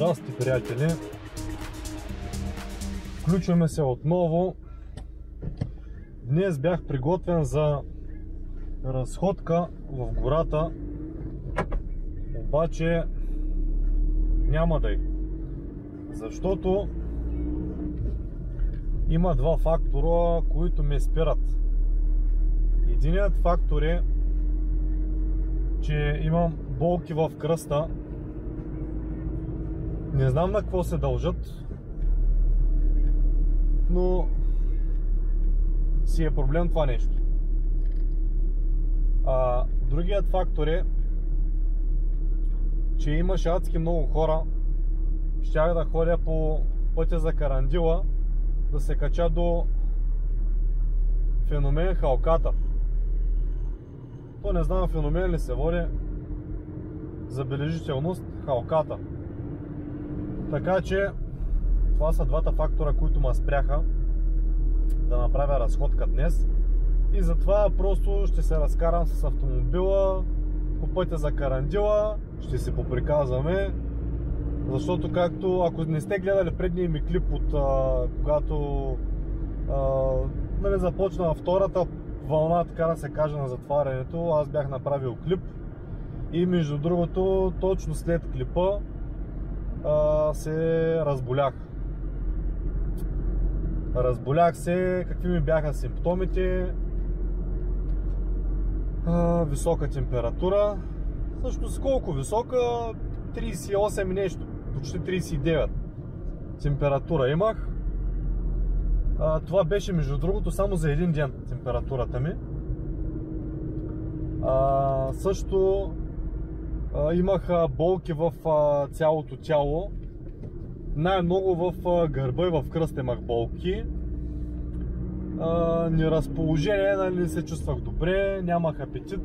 Здрасти, приятели! Включваме се отново. Днес бях приготвен за разходка в гората, обаче няма да е. Защото има два фактора, които ме спират. Единият фактор е, че имам болки в кръста. Не знам на какво се дължат, но си е проблем това нещо. Другият фактор е, че имаше адски много хора. Щях да ходя по пътя за Карандила, да се кача до феномен Халката. То не знам феномен ли се води, забележителност Халката. Така че това са двата фактора, които ме спряха да направя разходка днес. И затова просто ще се разкарам с автомобила по пътя за Карандила, ще се поприказваме. Защото както, ако не сте гледали предния ми клип от когато започна втората вълна, така да се каже, на затварянето, аз бях направил клип. И между другото, точно след клипа се разболях. Разболях се, какви ми бяха симптомите? Висока температура. Всъщност колко висока? 38 и нещо, почти 39 температура имах. Това беше между другото само за един ден температурата ми. Също имах болки в цялото тяло. Най-много в гърба и в кръст имах болки. Неразположение, не се чувствах добре, нямах апетит.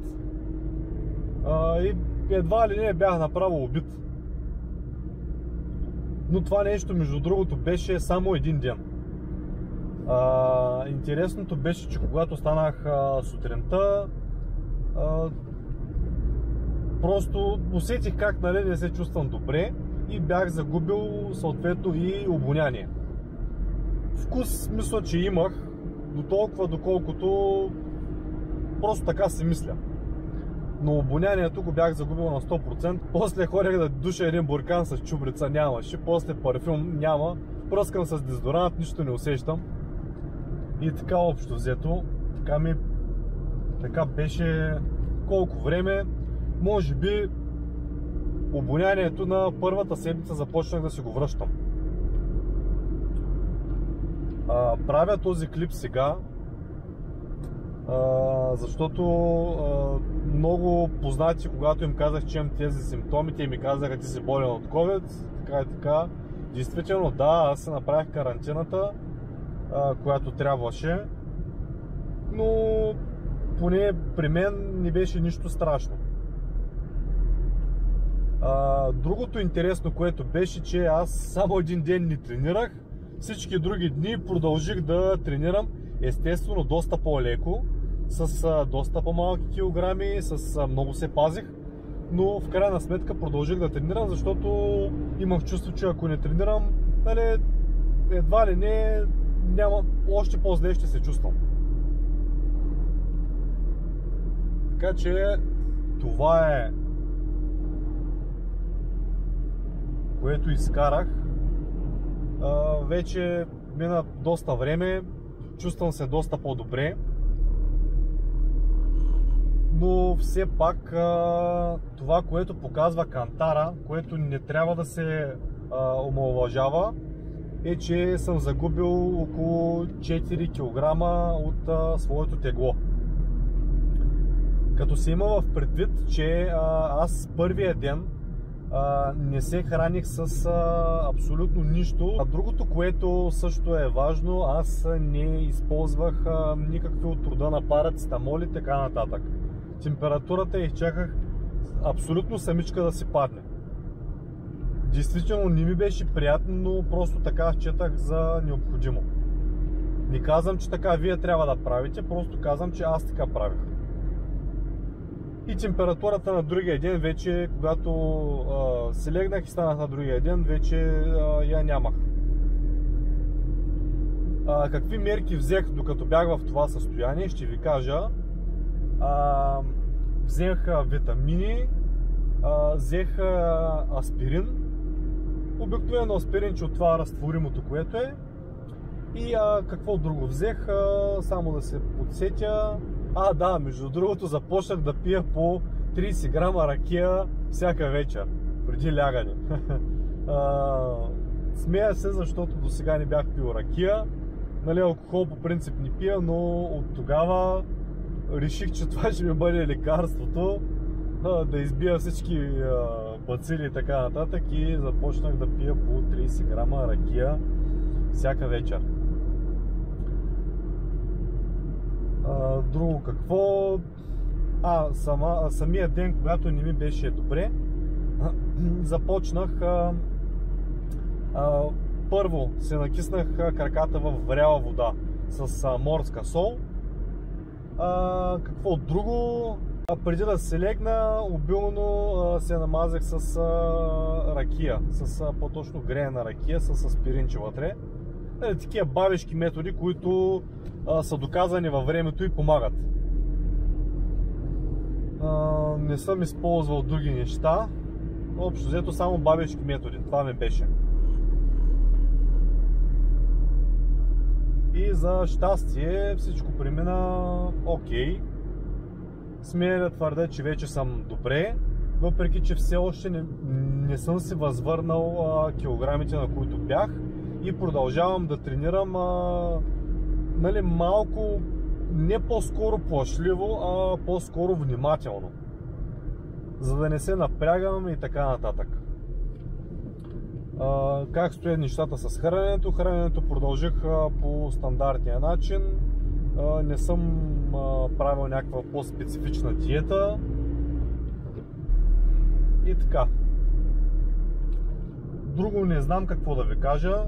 И едва ли не бях направо убит. Но това нещо, между другото, беше само един ден. Интересното беше, че когато станах сутринта, просто усетих как не се чувствам добре и бях загубил съответно и обоняние. Вкус мисля, че имах до толкова, доколкото просто така си мисля. Но обонянието го бях загубил на 100%. После ходех да душа един буркан с чубрица, нямаше. После парфюм няма. Пръскам с дезодорант, нищо не усещам. И така общо взето, така беше колко време. Може би обонянието на първата седмица започнах да си го връщам. Правя този клип сега, защото много познати, когато им казах, че имам тези симптоми, те ми казаха, ти си болен от COVID, така и така. Действително да, аз се направих карантината, която трябваше, но поне при мен не беше нищо страшно. Другото интересно, което беше, че аз само един ден не тренирах, всички други дни продължих да тренирам, естествено доста по-леко, с доста по-малки килограми, с много се пазих, но в крайна сметка продължих да тренирам, защото имах чувство, че ако не тренирам, едва ли не, още по-зле ще се чувствам. Така че това е, което изкарах. Вече мина доста време, чувствам се доста по-добре, но все пак това, което показва кантара, което не трябва да се омаловажава, е, че съм загубил около 4 кг от своето тегло. Като се има в предвид, че аз първия ден не се храних с абсолютно нищо. А другото, което също е важно, аз не използвах никакви от рода на парацетамол и така нататък. Температурата изчаках абсолютно самичка да си падне. Действително не ми беше приятно, но просто така считах за необходимо. Не казвам, че така вие трябва да правите, просто казвам, че аз така правих. И температурата на другия ден вече, когато се легнах и станах на другия ден, вече я нямах. Какви мерки взех докато бях в това състояние, ще ви кажа. Взех витамини, взех аспирин. Обикновено аспирин, че от това разтворимото, което е. И какво друго взех, само да се подсетя. Да, между другото започнах да пия по 30 грама ракия всяка вечер, преди лягане. Смея се, защото до сега не бях пил ракия. Нали, алкохол по принцип не пия, но от тогава реших, че това ще ми бъде лекарството, да избия всички бацили и така нататък, и започнах да пия по 30 грама ракия всяка вечер. Друго какво? Самия ден, когато не ми беше добре, започнах първо се накиснах краката в варяла вода с морска сол. Какво друго? Преди да се легна, обилно се намазах с ракия, с по-точно греена ракия, с аспиринче вътре. Такива бабешки методи, които са доказани във времето и помагат. Не съм използвал други неща. Общо взето само бабешки методи. Това ми беше. И за щастие всичко премина окей. Смея да твърдя, че вече съм добре, въпреки че все още не съм си възвърнал килограмите, на които бях, и продължавам да тренирам малко не по-скоро плашливо, а по-скоро внимателно, за да не се напрягам и така нататък. Как стоят нещата с храненето? Храненето продължих по стандартния начин. Не съм правил някаква по-специфична диета. И така. Друго не знам какво да ви кажа.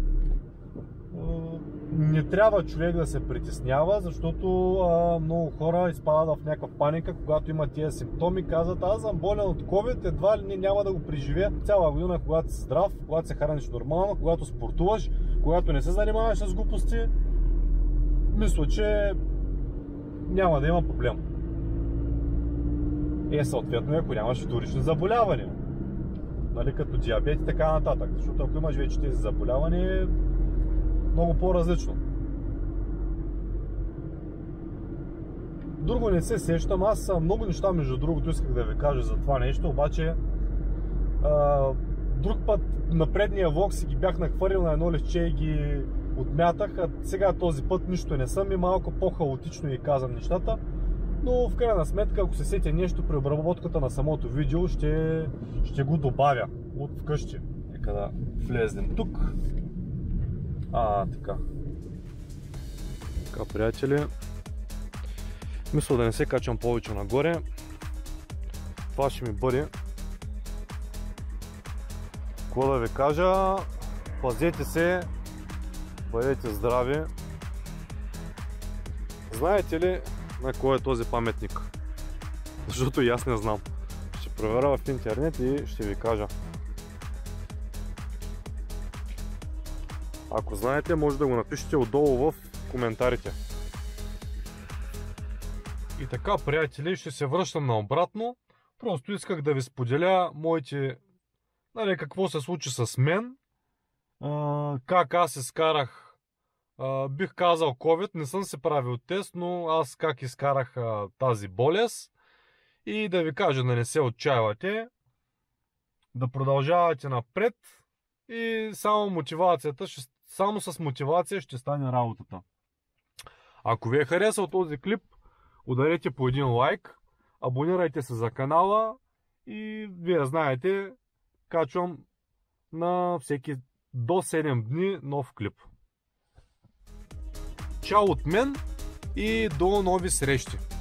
Не трябва човек да се притеснява, защото много хора изпадат в някаква паника, когато имат тези симптоми. Казват: аз съм болен от COVID, едва ли не няма да го преживея цяла година, когато си здрав, когато се храниш нормално, когато спортуваш, когато не се занимаваш с глупости. Мисля, че няма да има проблем. Съответно, ако нямаш вторични заболявания, нали, като диабет и така нататък. Защото ако имаш вече тези заболявания, е много по-различно. Друго не се сещам. Аз много неща, между другото, исках да ви кажа за това нещо, обаче друг път на предния влог си ги бях нахвърлил на едно листче и ги отмятах, а сега този път нищо не съм и малко по-хаотично и казвам нещата, но в крайна сметка, ако се сетя нещо при обработката на самото видео, ще го добавя от вкъщи. Нека да влезнем тук. Така. Така, приятели. Мисля да не се качвам повече нагоре. Това ще ми бъде. Какво да ви кажа? Пазете се, бъдете здрави. Знаете ли на кой е този паметник? Защото и аз не знам. Ще проверя в интернет и ще ви кажа. Ако знаете, може да го напишете отдолу в коментарите. И така, приятели, ще се връщам наобратно. Просто исках да ви споделя моите, какво се случи с мен. Как аз изкарах, бих казал COVID, не съм се правил тест, но аз как изкарах тази болест. И да ви кажа да не се отчаивате, да продължавате напред и само с мотивация ще стане работата. Ако ви е харесал този клип, ударете по един лайк, абонирайте се за канала и вие знаете, качвам на всеки до 7 дни нов клип. Чао от мен и до нови срещи!